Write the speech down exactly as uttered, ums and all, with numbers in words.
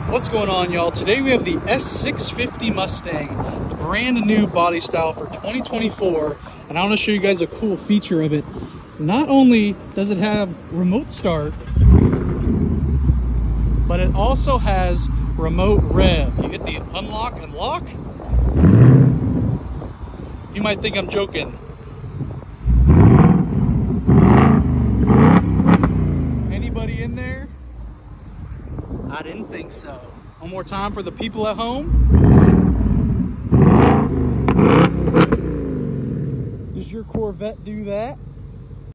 What's going on, y'all? Today we have the S six fifty Mustang, the brand new body style for twenty twenty-four, and I want to show you guys a cool feature of it. Not only does it have remote start, but it also has remote rev. You hit the unlock and lock. You might think I'm joking. Anybody in there? I didn't think so. One more time for the people at home. Does your Corvette do that?